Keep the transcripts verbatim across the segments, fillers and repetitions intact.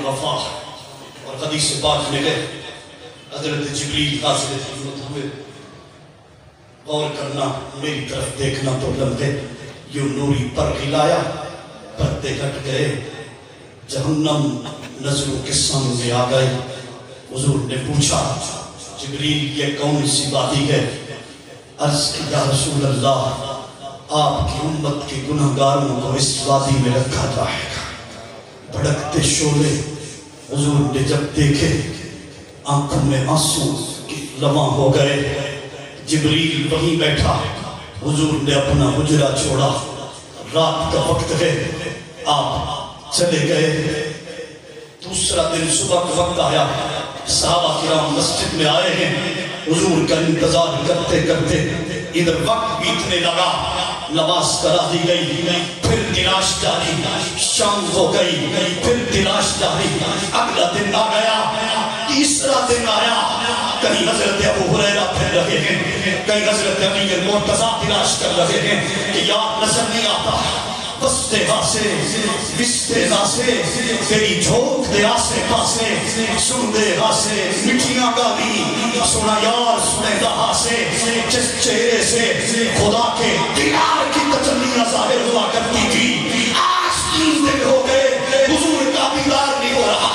वफा। और हदीस पाक में है हजरत जिब्रील हाजिर खिदमत हुए, गौर करना, मेरी तरफ देखना तो लम्हे यूं नूरी पर हिलाया, पर्दे हट गए, जहन्नम नजरों के सामने आ गए। हुजूर ने पूछा, जिब्रील ये कौन सी वादी है? अर्ज की या रसूल अल्लाह, आपकी उम्मत के गुनहगारों को इस वादी में रखा जाएगा। भड़कते शोले हुजूर ने जब देखे, आंखों में आंसू रवां हो गए। जिब्रील वहीं बैठा, हुजूर ने अपना हुजरा छोड़ा, रात का वक्त है, आप चले गए। दूसरा दिन सुबह का वक्त आया, सहाबा किराम मस्जिद में आए हैं, हुजूर का इंतजार करते करते इधर वक्त बीतने लगा, नमाज करा दी गई, फिर तलाश जारी, शाम हो गई, फिर तलाश जारी। अगला दिन आ गया, तीसरा दिन आया, कहीं हजरत अबू हुरैरा फिर रहे हैं, कहीं हजरत अमीर मुर्तजा तलाश कर रहे हैं कि यार नजर नहीं आता। बसते हासे बिस्ते हासे तेरी झोंक दे आसे पासे, सुन दे हासे मिठियां गाली, सुना यार सुनेगा हासे। जिस चेहरे से खुदा के दीदार की तजल्लियां जाहिर हुआ करती थी, आज तीन दिन हो गए हुजूर का दीदार नहीं हो रहा।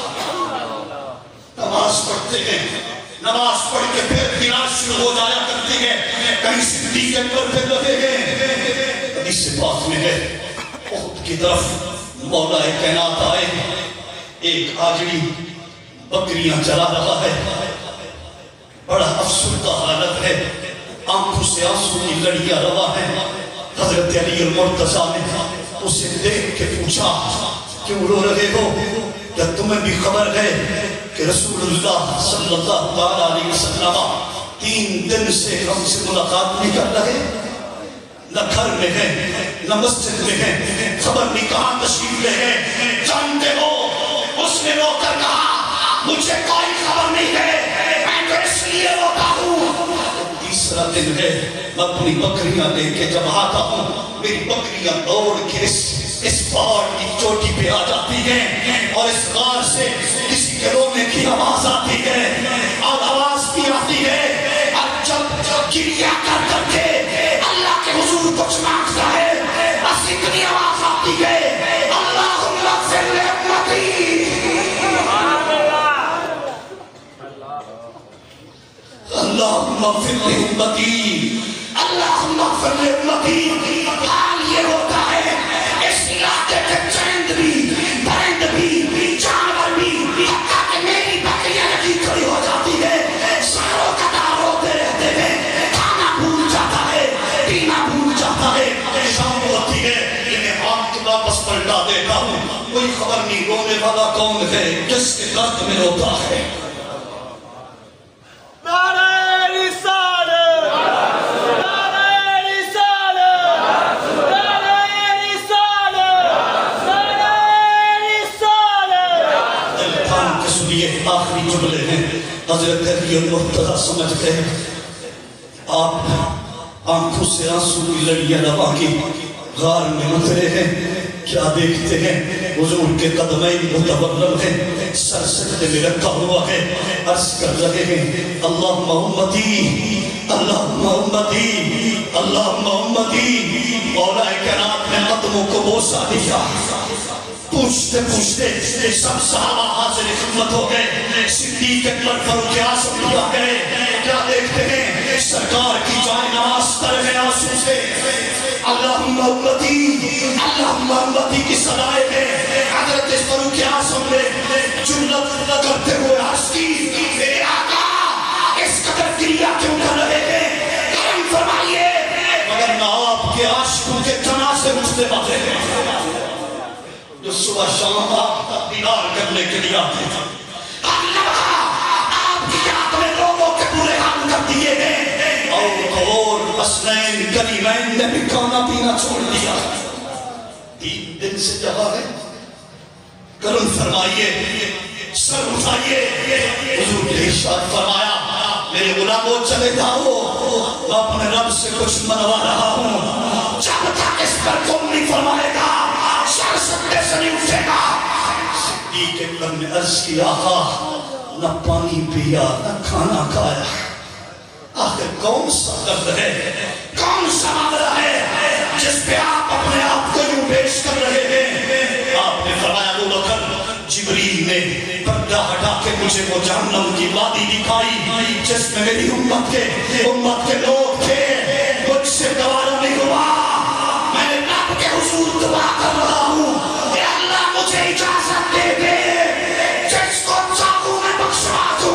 नमाज पढ़ते हैं, नमाज पढ़ के फिर तलाश शुरू हो जाया करती है, कहीं सिद्दीक़ अकबर फिर रहे हैं। इस बात में है उहद की तरफ मौला कायनात आए, एक आजड़ी बकरियां चला रहा है, बड़ा अफसुर्दा हालत है, आंखों से आंसू की लड़ियां रवा है। हजरत अली मुर्तजा ने उसे देख के पूछा, क्यों रो रहे हो? क्या तुम्हें भी खबर है कि रसूलुल्लाह सल्लल्लाहु अलैहि वसल्लम तीन दिन से हमसे मुलाकात नहीं कर रहे, न घर में है न मस्जिद में है, खबर नहीं कहां तशरीफ ले है। जानते हो उसने रोकर कहा, मुझे कोई खबर नहीं है, मैं तो इसलिए रोता हूँ। तीसरा दिन है, मैं अपनी बकरियां लेके जब आता हूँ, मेरी बकरियां दौड़ के इस इस पहाड़ की चोटी पे आ जाती हैं और इस गार से किसी के रोने की आवाज आती है और आवाज भी आती है। और जब जब चिड़िया कर करके अल्लाह के हुजूर कुछ मांगता है, बस इतनी आवाज आती है, अल्लाहुम्मा फिर ले उम्मती, अल्लाहुम्मा फिर ले उम्मती, अल्लाहुम्मा फिर ले उम्मती। हाल ये होता है इस इलाके के चंद भी, परिंद भी, जानवर भी, हत्ता कि मेरी बकरियां लगी खड़ी हो जाती है, सारों कतार होते रहते हैं, खाना भूल जाता है, पीना भूल जाता है। शाम होती है, इन्हें हाथ वापस पलटा देता हूँ, कोई खबर नहीं रोने वाला कौन है, किसके दर्द में रोता है। आखिरी जुमले हैं, हजरत अली मुर्तजा समझ गए, आप आंखों से आंसू की लड़ियां रवा की गार में उतरे हैं। क्या देखते हैं? हुजूर के कदमैन मुतवल्लम हैं, सर सजदे में रखा हुआ है, अर्ज कर रहे हैं, अल्लाहुम्मा उम्मती, अल्लाहुम्मा उम्मती, अल्लाहुम्मा उम्मती। मौला कायनात ने कदमों को बोसा दिया। पूछते पूछते सब सहाबा हाजिर खिदमत हो गए, सिद्दीक़ अकबर फारूक आज़म भी आ गए। क्या देखते हैं? सरकार की जाए नमाज तर है आंसू से, अल्लाहुम्मा उम्मती, अल्लाहुम्मा उम्मती की सदाए में हज़रत फारूक आज़म ने जुमला करते हुए अर्ज़ की, मेरे आका इस कदर क्रिया क्यों कर रहे हैं? करम फरमाइए, मगर ना आपके आशिकों के जनाज़े उठते बातें हैं जो सुबह शाम आपका दीदार करने के लिए आते हैं। आपकी याद में लोगों के बुरे हाल कर दिए हैं और और हसनैन करीमैन ने भी खाना पीना छोड़ दिया। तीन दिन से जहाँ है, करुण फरमाइए, सर उठाइए। हुजूर ने इरशाद फरमाया, मेरे गुलामों चले जाओ, मैं अपने रब से कुछ मनवा रहा हूँ। जब तक इस पर तुम नहीं फरमाएगा, सर सत्ते से नहीं उठेगा। صدیق اکبر نے عرض کیا آقا نہ پانی پیا نہ کھانا کھایا، آخر کون سا درد ہے، کون سا معاملہ ہے جس پہ آپ اپنے آپ کو یوں پیش کر رہے ہیں؟ آپ نے فرمایا ابو بکر جبریل نے پردہ ہٹا کے مجھے وہ جہنم کی وادی دکھائی جس میں میری امت کے امت کے لوگ تھے، مجھ سے گوارا نہیں ہوا، میں نے رب کے حضور دعا کر رہا ہوں کہ اللہ مجھے اجازت دے دے جس کو چاہوں میں بخشوا دوں۔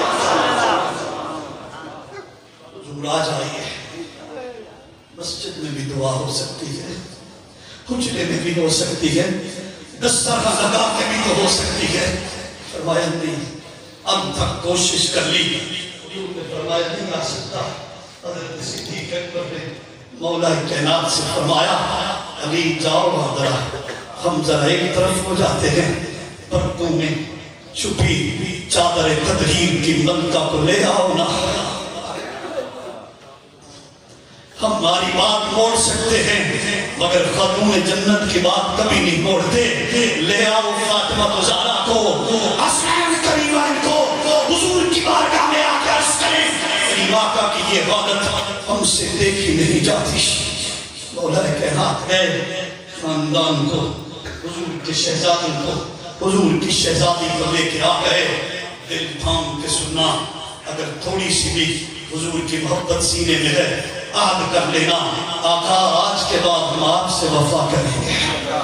حضور آ جائیے، مسجد میں بھی دعا ہو سکتی ہے، حجرے میں بھی ہو سکتی ہے، دسترخوان لگا کے بھی تو ہو سکتی ہے۔ فرمایا نہیں، اب تک کوشش کر لی، حضور نے فرمایا نہیں آ سکتا۔ حضرت صدیق اکبر نے مولا کائنات سے فرمایا علی جاؤ وہاں ذرا، ہم ذرا ایک طرف ہو جاتے ہیں، پردوں میں چھپی چادر تطہیر کی ملکہ کو لے آؤ نا، ہماری بات موڑ سکتے ہیں مگر خاتون جنت کی بات کبھی نہیں موڑتے۔ لے آؤ فاطمہ و زہرا کو، حسین کریمین کو، حضور کی بارگاہ میں آ کے عرض کریں میری آقا کی یہ عبادت ہم سے دیکھی نہیں جاتی۔ مولا کائنات ہے خاندان کو، حضور کے شہزادی کو، حضور کی شہزادی کو لے کے آ گئے، دل تھام کے سننا، اگر تھوڑی سی بھی حضور کی محبت سینے میں ہے عہد کر لینا آقا آج کے بعد ہم آپ سے وفا کریں گے۔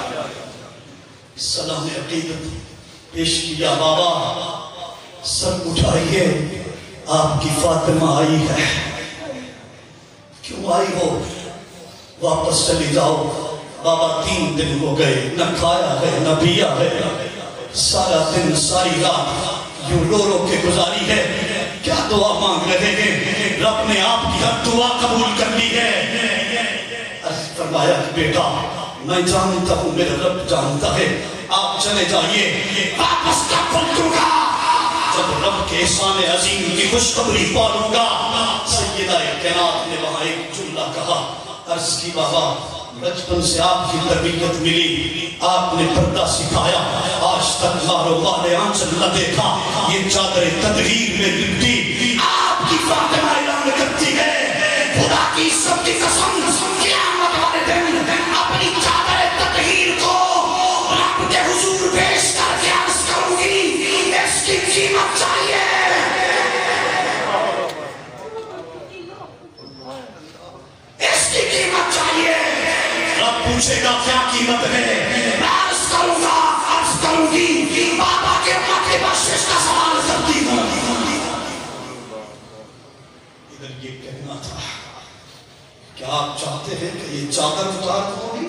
سلام عقیدت پیش کیا، بابا سر اٹھائیے آپ کی فاطمہ آئی ہے، کیوں آئی ہو؟ واپس چلی جاؤ، بابا تین دن ہو گئے، نہ کھایا ہے نہ پیا ہے، سارا دن ساری رات یوں رو رو کے گزاری ہے، کیا دعا مانگ رہے ہیں؟ رب نے آپ کی ہر دعا قبول کر لی ہے۔ عرض فرمایا کہ بیٹا میں جانتا ہوں میرا رب جانتا ہے، آپ چلے جائیے، واپس کب پلٹوں گا جب رب کے احسان عظیم کی خوشخبری پالوں گا۔ سیدہ کائنات نے وہاں ایک جملہ کہا، عرض کی بابا بچپن سے آپ کی تربیت ملی، آپ نے پردہ سکھایا، آج تک مارو مارے آنچل نہ دیکھا، یہ چادر تطہیر میں لپٹی آپ کی فاطمہ اعلان کرتی ہے خدا کی سب کی قسم قیامت والے دن اپنی چادر تطہیر کو رب کے حضور پیش کر کے عرض کروں گی اس کی قیمت چاہیے، اس کی قیمت چاہیے۔ رب پوچھے گا کیا قیمت ہے، میں عرض کروں گا عرض کروں گی بابا کے امت کی بخشش کا سوال کرتی ہوں۔ ادھر یہ کہنا تھا کیا آپ چاہتے ہیں کہ یہ چادر اتار ہوگی،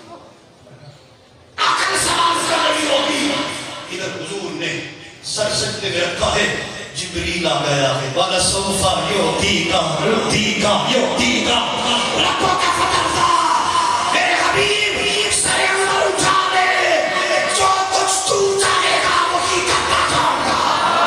آخر سوال کر رہی ہوگی؟ ادھر حضور نے سر سجدے میں رکھا ہے، جبریل آ گیا ہے، وَلَسَوْفَ يُعْطِيكَ يُعْطِيكَ يُعْطِيكَ ربوں کا فضل تھا میرے حبیب، سر انور اٹھا لے، جو کچھ تو چاہے گا وہی کرتا جاؤں گا۔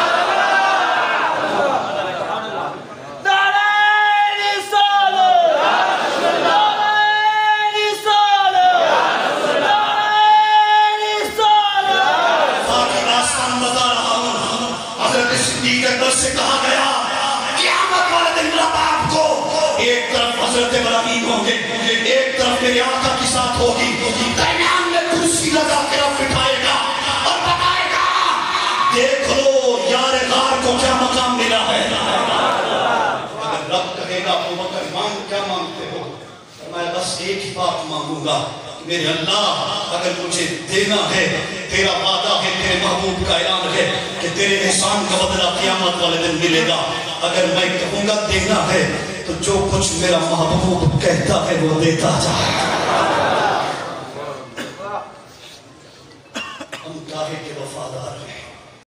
سے کہا گیا قیامت والے دن رب آپ کو ایک طرف حضرت ابراہیم ہوں گے، ایک طرف میری آقا کی ساتھ ہوگی، درمیان میں کرسی لگا کے رب بٹھائے گا اور بتائے گا دیکھ لو یار غار کو کیا مقام ملا ہے۔ اگر رب کہے گا ابو بکر مانگ کیا مانگتے ہو، میں بس ایک ہی بات مانگوں گا، میرے اللہ اگر مجھے دینا ہے، تیرا وعدہ ہے، تیرے محبوب کا اعلان ہے کہ تیرے احسان کا بدلہ قیامت والے دن ملے گا، اگر میں کہوں گا دینا ہے تو جو کچھ میرا محبوب کہتا ہے وہ دیتا جائے۔